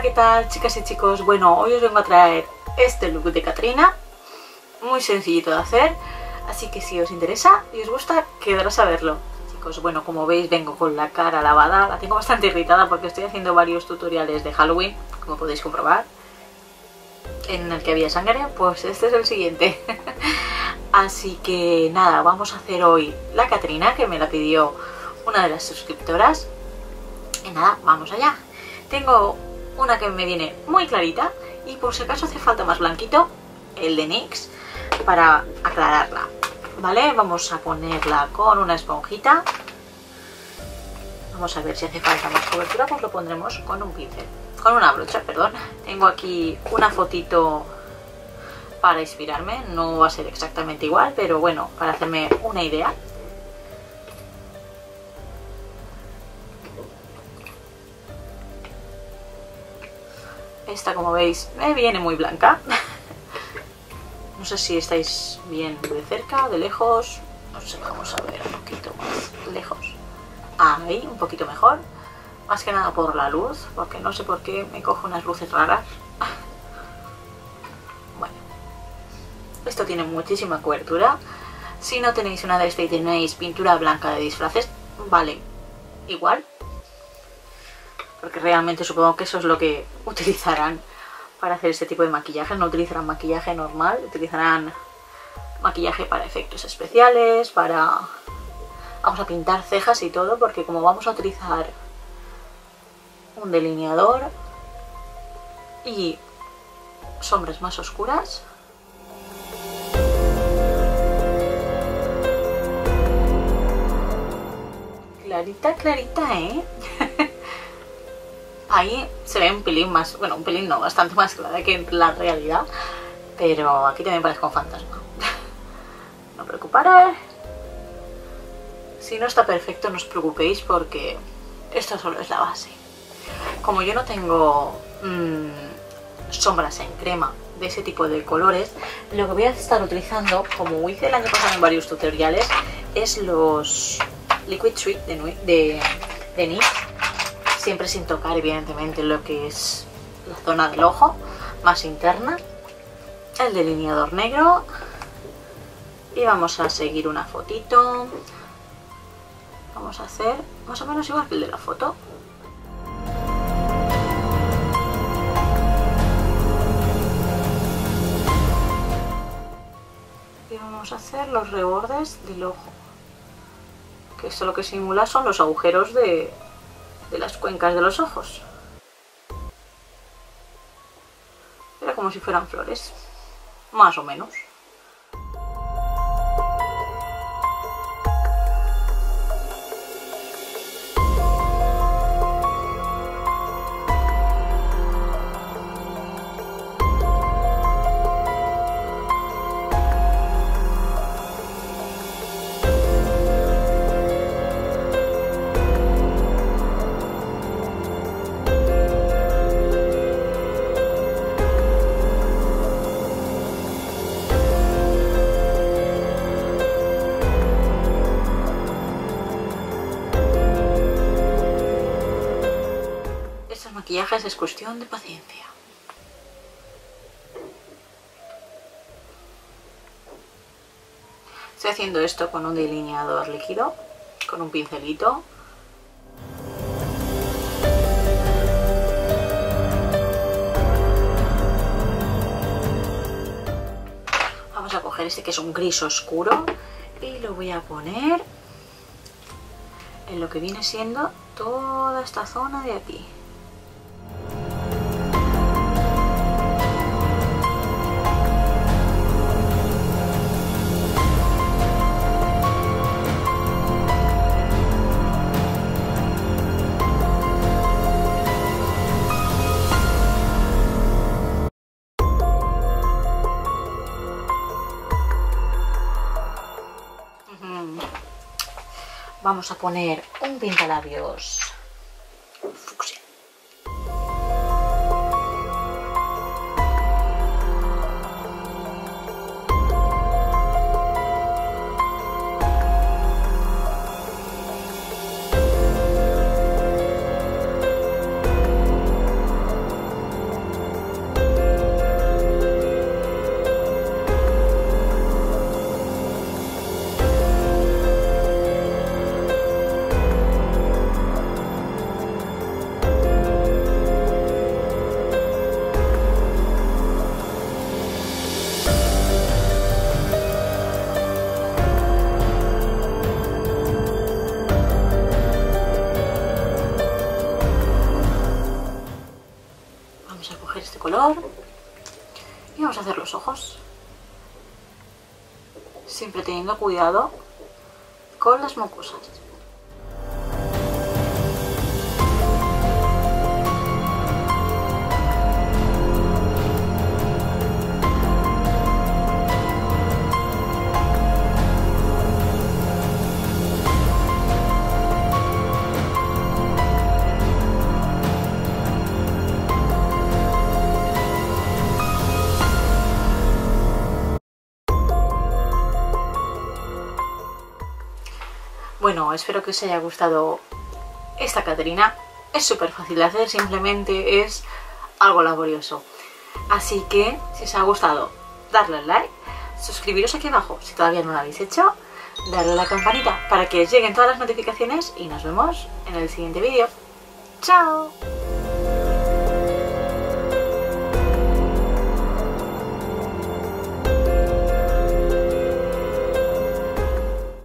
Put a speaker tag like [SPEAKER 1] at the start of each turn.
[SPEAKER 1] ¿qué tal, chicas y chicos? Bueno, hoy os vengo a traer este look de Catrina, muy sencillito de hacer, así que si os interesa y os gusta, quedaros a verlo. Chicos, bueno, como veis vengo con la cara lavada, la tengo bastante irritada porque estoy haciendo varios tutoriales de Halloween, como podéis comprobar, en el que había sangre, pues este es el siguiente. Así que nada, vamos a hacer hoy la Catrina, que me la pidió una de las suscriptoras. Y nada, vamos allá. Tengo una que me viene muy clarita y por si acaso hace falta más blanquito, el de NYX, para aclararla. ¿Vale? Vamos a ponerla con una esponjita. Vamos a ver si hace falta más cobertura, pues lo pondremos con un pincel. Con una brocha, perdón. Tengo aquí una fotito para inspirarme. No va a ser exactamente igual, pero bueno, para hacerme una idea. Esta, como veis, me viene muy blanca. No sé si estáis bien de cerca o de lejos. No sé, vamos a ver un poquito más lejos. Ahí, un poquito mejor. Más que nada por la luz, porque no sé por qué me cojo unas luces raras. Bueno, esto tiene muchísima cobertura. Si no tenéis una de estas y tenéis pintura blanca de disfraces, vale igual. Porque realmente supongo que eso es lo que utilizarán para hacer este tipo de maquillaje. No utilizarán maquillaje normal, utilizarán maquillaje para efectos especiales, para... Vamos a pintar cejas y todo, porque como vamos a utilizar un delineador y sombras más oscuras, clarita, clarita, ¿eh? Ahí se ve un pelín más, bueno, un pelín no, bastante más clara que en la realidad, pero aquí también parezco un fantasma. No os preocuparos. Si no está perfecto, no os preocupéis porque esto solo es la base. Como yo no tengo sombras en crema de ese tipo de colores, lo que voy a estar utilizando, como hice el año pasado en varios tutoriales, es los Liquid Treat de NYX. Siempre sin tocar evidentemente lo que es la zona del ojo más interna, el delineador negro, y vamos a seguir una fotito. Vamos a hacer más o menos igual que el de la foto. Y vamos a hacer los rebordes del ojo, que esto lo que simula son los agujeros de las cuencas de los ojos. Era como si fueran flores, más o menos. Maquillajes es cuestión de paciencia. Estoy haciendo esto con un delineador líquido, con un pincelito. Vamos a coger este que es un gris oscuro y lo voy a poner en lo que viene siendo toda esta zona de aquí. Vamos a poner un pintalabios fucsia. color y vamos a hacer los ojos, siempre teniendo cuidado con las mucosas. Bueno, espero que os haya gustado esta Caterina. Es súper fácil de hacer, simplemente es algo laborioso. Así que, si os ha gustado, darle al like, suscribiros aquí abajo si todavía no lo habéis hecho, darle a la campanita para que os lleguen todas las notificaciones y nos vemos en el siguiente vídeo. ¡Chao!